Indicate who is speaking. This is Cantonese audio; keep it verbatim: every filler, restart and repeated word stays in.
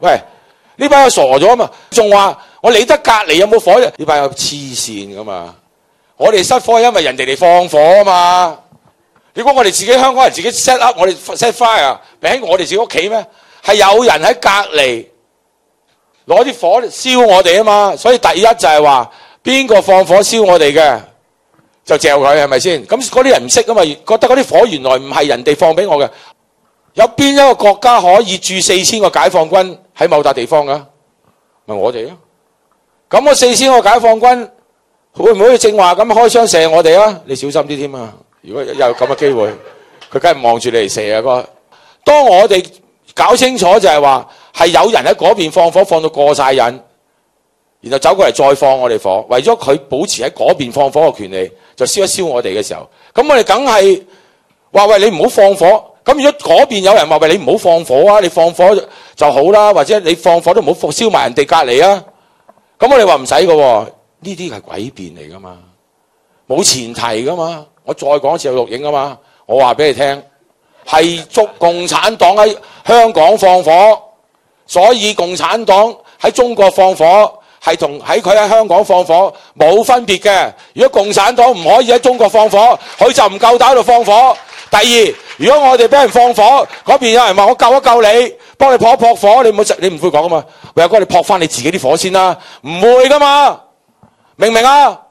Speaker 1: 喂，呢班友傻咗啊嘛，仲話我理得隔離有冇火？呢班友黐線噶嘛，我哋失火係因為人哋嚟放火啊嘛。如果我哋自己香港人自己 set up， 我哋 set fire， 喺我哋自己屋企咩？係有人喺隔離攞啲火燒我哋啊嘛。所以第一就係話邊個放火燒我哋嘅，就嚼佢，係咪先？咁嗰啲人唔識啊嘛，覺得嗰啲火原來唔係人哋放俾我嘅。有邊一個國家可以駐四千個解放軍喺某笪地方㗎？咪我哋咯。咁嗰四千個解放軍會唔會正話咁開槍射我哋啊？你小心啲添啊！如果有咁嘅機會，佢梗係望住你嚟射啊！哥，當我哋搞清楚就係話係有人喺嗰邊放火放到過晒癮，然後走過嚟再放我哋火，為咗佢保持喺嗰邊放火嘅權利，就燒一燒我哋嘅時候，咁我哋梗係話喂，你唔好放火。咁如果嗰邊有人話喂，你唔好放火啊，你放火就好啦，或者你放火都唔好燒埋人哋隔離啊。咁我哋話唔使嘅喎，呢啲係詭辯嚟噶嘛，冇前提噶嘛。我再講一次有錄影啊嘛，我話俾你聽，係捉共產黨喺香港放火，所以共產黨喺中國放火係同喺佢喺香港放火冇分別嘅。如果共產黨唔可以喺中國放火，佢就唔夠膽喺度放火。第二，如果我哋俾人放火，嗰邊有人話我救一救你，幫你撲一撲火，你唔好你唔會講噶嘛？喂，阿哥你撲翻你自己啲火先啦，唔會噶嘛，明唔明啊？